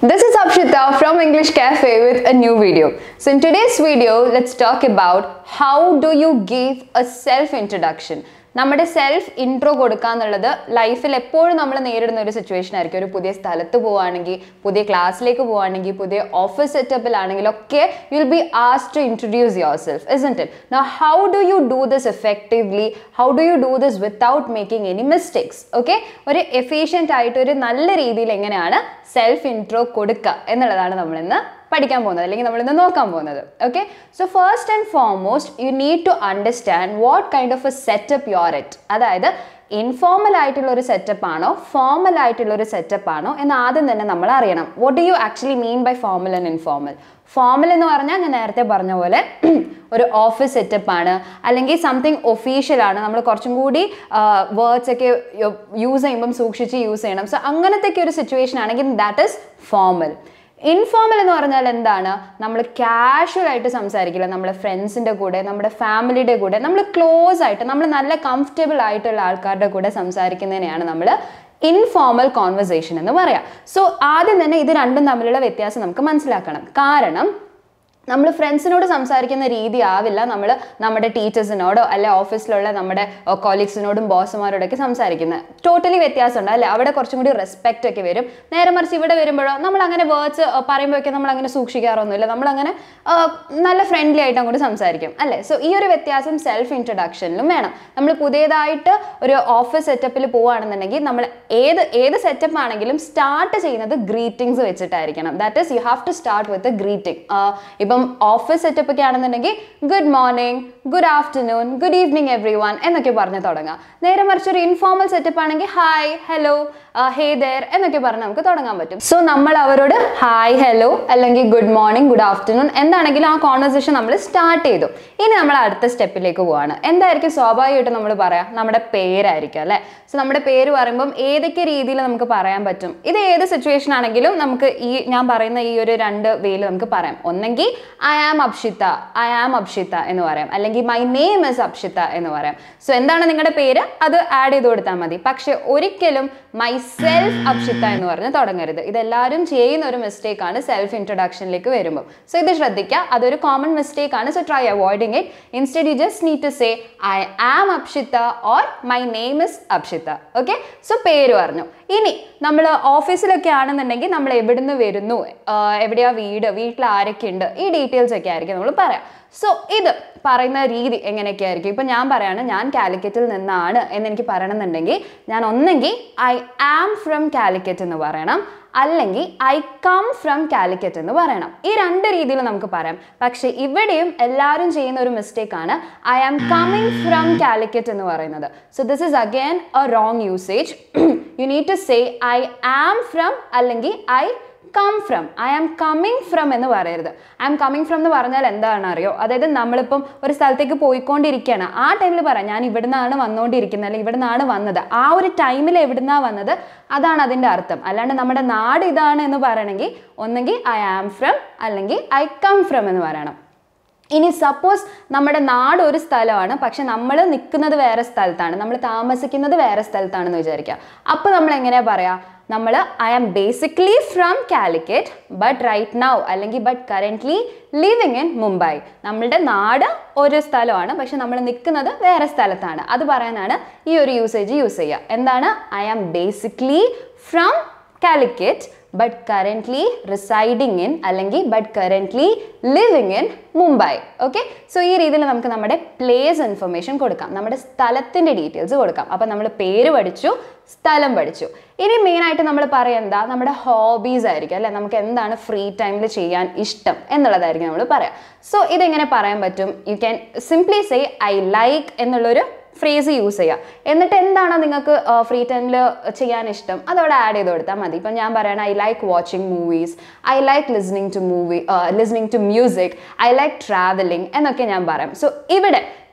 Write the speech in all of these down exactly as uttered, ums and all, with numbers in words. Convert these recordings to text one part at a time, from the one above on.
This is Akshita from English Cafe with a new video. So in today's video, let's talk about how do you give a self-introduction. നമ്മുടെ self intro കൊടുക്കുക എന്നുള്ളത് ലൈഫിൽ എപ്പോഴും നമ്മൾ നേരിടുന്ന ഒരു situation ആയിരിക്കും. ഒരു പുതിയ സ്ഥലത്ത് പോവുകയാണെങ്കിൽ, പുതിയ ക്ലാസ്സിലേക്ക് പോവുകയാണെങ്കിൽ, പുതിയ ഓഫീസ് സെറ്റപ്പിലാണെങ്കിലൊക്കെ you will be asked to introduce your self, isn't it? Now how do you do this effectively? How do you do this without making any mistakes? Okay, ഒരു എഫിഷ്യൻ്റ് ആയിട്ട് ഒരു നല്ല രീതിയിൽ എങ്ങനെയാണ് സെൽഫ് ഇൻട്രോ കൊടുക്കുക എന്നുള്ളതാണ് നമ്മൾ ഇന്ന് പഠിക്കാൻ പോകുന്നത്, അല്ലെങ്കിൽ നമ്മൾ ഇന്ന് നോക്കാൻ പോകുന്നത്. Okay, so first and foremost you need to understand what kind of a setup you are at. അതായത് ഇൻഫോർമൽ ആയിട്ടുള്ള ഒരു സെറ്റപ്പ് ആണോ ഫോർമൽ ആയിട്ടുള്ള ഒരു സെറ്റപ്പ് ആണോ എന്ന് ആദ്യം തന്നെ നമ്മൾ അറിയണം. What do you actually mean by formal and informal? Formal എന്ന് പറഞ്ഞാൽ ഞാൻ നേരത്തെ പറഞ്ഞ പോലെ ഒരു ഓഫീസ് സെറ്റപ്പ് ആണ്, അല്ലെങ്കിൽ സംതിങ് ഒഫീഷ്യൽ ആണ്, നമ്മൾ കുറച്ചും കൂടി വേർഡ്സ് ഒക്കെ യൂസ് ചെയ്യുമ്പം സൂക്ഷിച്ച് യൂസ് ചെയ്യണം. സോ അങ്ങനത്തെ ഒരു സിറ്റുവേഷൻ ആണെങ്കിൽ ദാറ്റ് ഈസ് ഫോർമൽ. ഇൻഫോർമൽ എന്ന് പറഞ്ഞാൽ എന്താണ്? നമ്മൾ കാഷ്വൽ ആയിട്ട് സംസാരിക്കില്ല, നമ്മുടെ ഫ്രണ്ട്സിൻ്റെ കൂടെ, നമ്മുടെ ഫാമിലിയുടെ കൂടെ, നമ്മൾ ക്ലോസ് ആയിട്ട്, നമ്മൾ നല്ല കംഫർട്ടബിൾ ആയിട്ടുള്ള ആൾക്കാരുടെ കൂടെ സംസാരിക്കുന്നതിനെയാണ് നമ്മൾ ഇൻഫോർമൽ കോൺവെർസേഷൻ എന്ന് പറയാം. സോ ആദ്യം തന്നെ ഇത് രണ്ടും തമ്മിലുള്ള വ്യത്യാസം നമുക്ക് മനസ്സിലാക്കണം. കാരണം നമ്മൾ ഫ്രണ്ട്സിനോട് സംസാരിക്കുന്ന രീതി ആവില്ല നമ്മൾ നമ്മുടെ ടീച്ചേഴ്സിനോടോ അല്ലെ ഓഫീസിലുള്ള നമ്മുടെ കൊളീഗ്സിനോടും ബോസുമാരോടൊക്കെ സംസാരിക്കുന്നത്. ടോട്ടലി വ്യത്യാസമുണ്ട് അല്ലേ? അവിടെ കുറച്ചും കൂടി റെസ്പെക്റ്റ് ഒക്കെ വരും. നേരെ മറിച്ച് ഇവിടെ വരുമ്പോഴോ നമ്മൾ അങ്ങനെ വേർഡ്സ് പറയുമ്പോഴൊക്കെ നമ്മൾ അങ്ങനെ സൂക്ഷിക്കാറൊന്നുമില്ല, നമ്മളങ്ങനെ നല്ല ഫ്രണ്ട്ലി ആയിട്ട് അങ്ങോട്ട് സംസാരിക്കും അല്ലേ? സോ ഈ ഒരു വ്യത്യാസം സെൽഫ് ഇൻട്രൊഡക്ഷനിലും വേണം. നമ്മൾ പുതിയതായിട്ട് ഒരു ഓഫീസ് സെറ്റപ്പിൽ പോവുകയാണെന്നുണ്ടെങ്കിൽ നമ്മൾ ഏത് ഏത് സെറ്റപ്പ് ആണെങ്കിലും സ്റ്റാർട്ട് ചെയ്യുന്നത് ഗ്രീറ്റിംഗ്സ് വെച്ചിട്ടായിരിക്കണം. That is you have to start with a greeting. ഇപ്പം ഓഫീസ് സെറ്റപ്പ് ഒക്കെ ആണെന്നുണ്ടെങ്കിൽ good morning, good afternoon, good evening everyone എന്നൊക്കെ പറഞ്ഞ് തുടങ്ങാം. നേരെ മറിച്ച് ഒരു ഇൻഫോർമൽ സെറ്റപ്പ് ആണെങ്കിൽ ഹായ്, ഹലോ, ഹേ ദേർ എന്നൊക്കെ പറഞ്ഞ് നമുക്ക് തുടങ്ങാൻ പറ്റും. സോ നമ്മൾ അവരോട് ഹായ്, ഹലോ അല്ലെങ്കിൽ ഗുഡ് മോർണിംഗ്, ഗുഡ് ആഫ്റ്റർനൂൺ എന്താണെങ്കിലും ആ കോൺവെർസേഷൻ നമ്മൾ സ്റ്റാർട്ട് ചെയ്തു. ഇനി നമ്മൾ അടുത്ത സ്റ്റെപ്പിലേക്ക് പോവാണ്. എന്തായിരിക്കും സ്വാഭാവികമായിട്ടും നമ്മൾ പറയാം? നമ്മുടെ പേരായിരിക്കും അല്ലേ? സോ നമ്മുടെ പേര് പറയുമ്പം ഏതൊക്കെ രീതിയിൽ നമുക്ക് പറയാൻ പറ്റും? ഇത് ഏത് സിറ്റുവേഷൻ ആണെങ്കിലും നമുക്ക് ഈ ഞാൻ പറയുന്ന ഈ ഒരു രണ്ട് വേയിൽ നമുക്ക് പറയാം. ഒന്നെങ്കിൽ I am Apshita, I am Apshita എന്ന് പറയാം, അല്ലെങ്കിൽ മൈ നെയിം ഇസ് അപ്ഷിത എന്ന് പറയാം. സോ എന്താണ് നിങ്ങളുടെ പേര് അത് ആഡ് ചെയ്ത് കൊടുത്താൽ മതി. പക്ഷെ ഒരിക്കലും മൈ സെൽഫ് അപ്ഷിത എന്ന് പറഞ്ഞ് തുടങ്ങരുത്. ഇതെല്ലാവരും ചെയ്യുന്ന ഒരു മിസ്റ്റേക്ക് ആണ് സെൽഫ് ഇൻട്രൊഡക്ഷനിലേക്ക് വരുമ്പോൾ. സോ ഇത് ശ്രദ്ധിക്കുക, അതൊരു കോമൺ മിസ്റ്റേക്ക് ആണ്. So try avoiding it. Instead you just need to say I am Apshita or my name is Apshita. Okay, so പേര് പറഞ്ഞു. ഇനി നമ്മൾ ഓഫീസിലൊക്കെ ആണെന്നുണ്ടെങ്കിൽ നമ്മൾ എവിടുന്ന് വരുന്നു, എവിടെയാ വീട്, വീട്ടിൽ ആരൊക്കെ ഉണ്ട്, ഈ ഡീറ്റെയിൽസ് ഒക്കെ ആയിരിക്കും നമ്മൾ പറയാം. സോ ഇത് പറയുന്ന രീതി എങ്ങനെയൊക്കെ ആയിരിക്കും? ഇപ്പം ഞാൻ പറയാണ് ഞാൻ കാലിക്കറ്റിൽ നിന്നാണ് എന്നെനിക്ക് പറയണമെന്നുണ്ടെങ്കിൽ ഞാൻ ഒന്നെങ്കിൽ ഐ ആം ഫ്രം കാലിക്കറ്റ് എന്ന് പറയണം, അല്ലെങ്കിൽ ഐ കം ഫ്രം കാലിക്കറ്റ് എന്ന് പറയണം. ഈ രണ്ട് രീതിയിൽ നമുക്ക് പറയാം. പക്ഷെ ഇവിടെയും എല്ലാവരും ചെയ്യുന്ന ഒരു മിസ്റ്റേക്ക് ആണ് I am coming from Calicut എന്ന് പറയുന്നത്. So this is again a wrong usage. You need to say I am from അല്ലെങ്കിൽ I come from. I am coming from എന്ന് പറയരുത്. ഐ ആം കമ്മിങ് ഫ്രം എന്ന് പറഞ്ഞാൽ എന്താണെന്ന് അറിയോ? അതായത് നമ്മളിപ്പം ഒരു സ്ഥലത്തേക്ക് പോയിക്കൊണ്ടിരിക്കുകയാണ്, ആ ടൈമിൽ പറയാം ഞാൻ ഇവിടുന്നാണ് വന്നുകൊണ്ടിരിക്കുന്നത് അല്ലെങ്കിൽ ഇവിടുന്നാണ് വന്നത്. ആ ഒരു ടൈമിൽ എവിടുന്നാണ് വന്നത് അതാണ് അതിൻ്റെ അർത്ഥം. അല്ലാണ്ട് നമ്മുടെ നാട് ഇതാണ് എന്ന് പറയണമെങ്കിൽ ഒന്നെങ്കിൽ ഐ ആം ഫ്രം അല്ലെങ്കിൽ ഐ കം ഫ്രം എന്ന് പറയണം. ഇനി സപ്പോസ് നമ്മുടെ നാട് ഒരു സ്ഥലമാണ്, പക്ഷെ നമ്മൾ നിൽക്കുന്നത് വേറെ സ്ഥലത്താണ്, നമ്മൾ താമസിക്കുന്നത് വേറെ സ്ഥലത്താണെന്ന് വിചാരിക്കുക. അപ്പോൾ നമ്മൾ എങ്ങനെയാ പറയാ? നമ്മൾ I am basically from Calicut but right now അല്ലെങ്കിൽ but currently living in Mumbai. നമ്മളുടെ നാട് ഒരു സ്ഥലമാണ്, പക്ഷെ നമ്മൾ നിൽക്കുന്നത് വേറെ സ്ഥലത്താണ്. അത് പറയാനാണ് ഈ ഒരു യൂസേജ് യൂസ് ചെയ്യുക. എന്താണ്? I am basically from Calicut but currently residing in അല്ലെങ്കിൽ but currently living in Mumbai. Okay, so ഈ രീതിയിൽ നമുക്ക് നമ്മുടെ പ്ലേസ് ഇൻഫർമേഷൻ കൊടുക്കാം, നമ്മുടെ സ്ഥലത്തിൻ്റെ ഡീറ്റെയിൽസ് കൊടുക്കാം. അപ്പം നമ്മൾ പേര് പഠിച്ചു, സ്ഥലം പഠിച്ചു. ഇനി മെയിനായിട്ട് നമ്മൾ പറയുക എന്താ? നമ്മുടെ ഹോബീസ് ആയിരിക്കും അല്ലേ? നമുക്ക് എന്താണ് ഫ്രീ ടൈമിൽ ചെയ്യാൻ ഇഷ്ടം എന്നുള്ളതായിരിക്കും നമ്മൾ പറയാം. സോ ഇതെങ്ങനെ പറയാൻ പറ്റും? You can simply say I like എന്നുള്ളൊരു ഫ്രേസ് യൂസ് ചെയ്യുക. എന്നിട്ട് എന്താണോ നിങ്ങൾക്ക് ഫ്രീ ടൈമിൽ ചെയ്യാൻ ഇഷ്ടം അതവിടെ ആഡ് ചെയ്ത് കൊടുത്താൽ മതി. ഇപ്പം ഞാൻ പറയണം I like watching movies, I like listening to movie listening to music, I like travelling എന്നൊക്കെ ഞാൻ പറയാം. സോ ഇവിടെ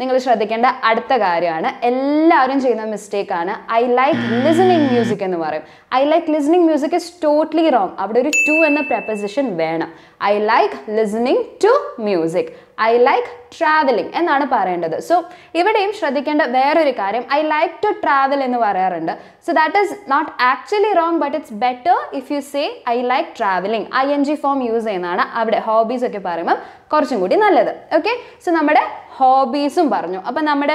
നിങ്ങൾ ശ്രദ്ധിക്കേണ്ട അടുത്ത കാര്യമാണ്. എല്ലാവരും ചെയ്യുന്ന മിസ്റ്റേക്കാണ് ഐ ലൈക്ക് ലിസണിങ് മ്യൂസിക് എന്ന് പറയും. I like listening music is totally wrong. അവിടെ ഒരു ടു എന്ന പ്രപ്പോസിഷൻ വേണം. I like listening to music. I like travelling എന്നാണ് പറയേണ്ടത്. സോ ഇവിടെയും ശ്രദ്ധിക്കേണ്ട വേറൊരു കാര്യം ഐ ലൈക്ക് ടു ട്രാവൽ എന്ന് പറയാറുണ്ട്. So that is not actually wrong, but it's better if you say I like travelling. I N G form use ചെയ്യുന്നതാണ് അവിടെ ഹോബീസ് ഒക്കെ പറയുമ്പോൾ കുറച്ചും കൂടി നല്ലത്. ഓക്കെ, സോ നമ്മുടെ ഹോബീസും പറഞ്ഞു. അപ്പം നമ്മുടെ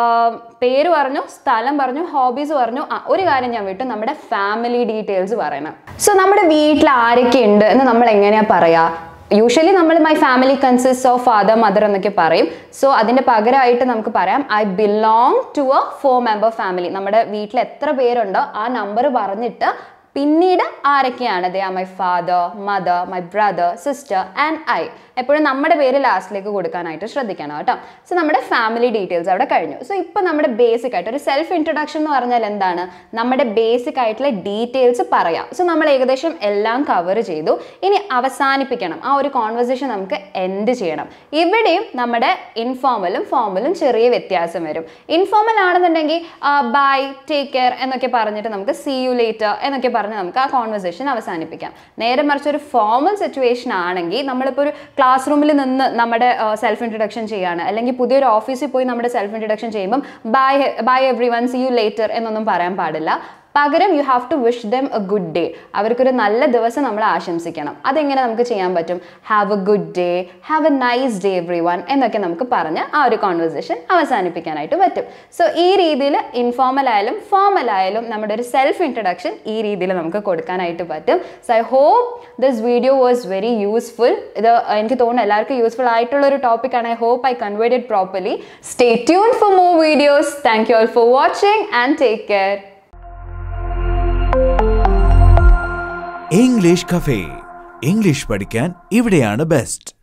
പേര് പറഞ്ഞു, സ്ഥലം പറഞ്ഞു, ഹോബീസ് പറഞ്ഞു. ആ ഒരു കാര്യം ഞാൻ വിട്ടു, നമ്മുടെ ഫാമിലി ഡീറ്റെയിൽസ് പറയണം. സോ നമ്മുടെ വീട്ടിൽ ആരൊക്കെ ഉണ്ട് എന്ന് നമ്മൾ എങ്ങനെയാണ് പറയുക? യൂഷ്വലി നമ്മൾ my family consist of father mother എന്നൊക്കെ പറയും. സോ അതിൻ്റെ പകരമായിട്ട് നമുക്ക് പറയാം I belong to a four member family. നമ്മുടെ വീട്ടിൽ എത്ര പേരുണ്ടോ ആ നമ്പർ പറഞ്ഞിട്ട് പിന്നീട് ആരൊക്കെയാണ്? They are my father, mother, my brother, sister and I. എപ്പോഴും നമ്മുടെ പേര് ലാസ്റ്റിലേക്ക് കൊടുക്കാനായിട്ട് ശ്രദ്ധിക്കണം കേട്ടോ. സോ നമ്മുടെ ഫാമിലി ഡീറ്റെയിൽസ് അവിടെ കഴിഞ്ഞു. സോ ഇപ്പോൾ നമ്മുടെ ബേസിക് ആയിട്ട് ഒരു സെൽഫ് ഇൻട്രൊഡക്ഷൻ എന്ന് പറഞ്ഞാൽ എന്താണ്? നമ്മുടെ ബേസിക് ആയിട്ടുള്ള ഡീറ്റെയിൽസ് പറയാം. സോ നമ്മൾ ഏകദേശം എല്ലാം കവർ ചെയ്തു. ഇനി അവസാനിപ്പിക്കണം, ആ ഒരു കോൺവെർസേഷൻ നമുക്ക് എൻഡ് ചെയ്യണം. ഇവിടെയും നമ്മുടെ ഇൻഫോർമലും ഫോർമലും ചെറിയ വ്യത്യാസം വരും. ഇൻഫോർമൽ ആണെന്നുണ്ടെങ്കിൽ ബൈ, ടേക്ക് കെയർ എന്നൊക്കെ പറഞ്ഞിട്ട് നമുക്ക് സീ യു ലേറ്റർ എന്നൊക്കെ പറഞ്ഞ് നമുക്ക് ആ കോൺവെർസേഷൻ അവസാനിപ്പിക്കാം. നേരെ മറിച്ച് ഒരു ഫോർമൽ സിറ്റുവേഷൻ ആണെങ്കിൽ നമ്മളിപ്പോൾ ഒരു ക്ലാസ് റൂമിൽ നിന്ന് നമ്മുടെ സെൽഫ് ഇൻട്രൊഡക്ഷൻ ചെയ്യാണ്, അല്ലെങ്കിൽ പുതിയൊരു ഓഫീസിൽ പോയി നമ്മുടെ സെൽഫ് ഇൻട്രൊഡക്ഷൻ ചെയ്യുമ്പം bye bye everyone, see you later എന്നൊന്നും പറയാൻ പാടില്ല. പകരം you have to wish them a good day. അവർക്കൊരു നല്ല ദിവസം നമ്മൾ ആശംസിക്കണം. അതെങ്ങനെ നമുക്ക് ചെയ്യാൻ പറ്റും? Have a good day, have a nice day everyone എന്നൊക്കെ നമുക്ക് പറഞ്ഞ് ആ ഒരു കോൺവെർസേഷൻ അവസാനിപ്പിക്കാനായിട്ട് പറ്റും. സോ ഈ രീതിയിൽ ഇൻഫോർമൽ ആയാലും ഫോർമൽ ആയാലും നമ്മുടെ ഒരു സെൽഫ് ഇൻട്രൊഡക്ഷൻ ഈ രീതിയിൽ നമുക്ക് കൊടുക്കാനായിട്ട് പറ്റും. So I hope this video was very useful. ഇത് എനിക്ക് തോന്നുന്നു എല്ലാവർക്കും യൂസ്ഫുൾ ആയിട്ടുള്ള ഒരു ടോപ്പിക്കാണ്. I hope I conveyed it properly. Stay tune for more videos. Thank you all for watching and take care. English cafe. English പഠിക്കാൻ ഇവിടെയാണ് best.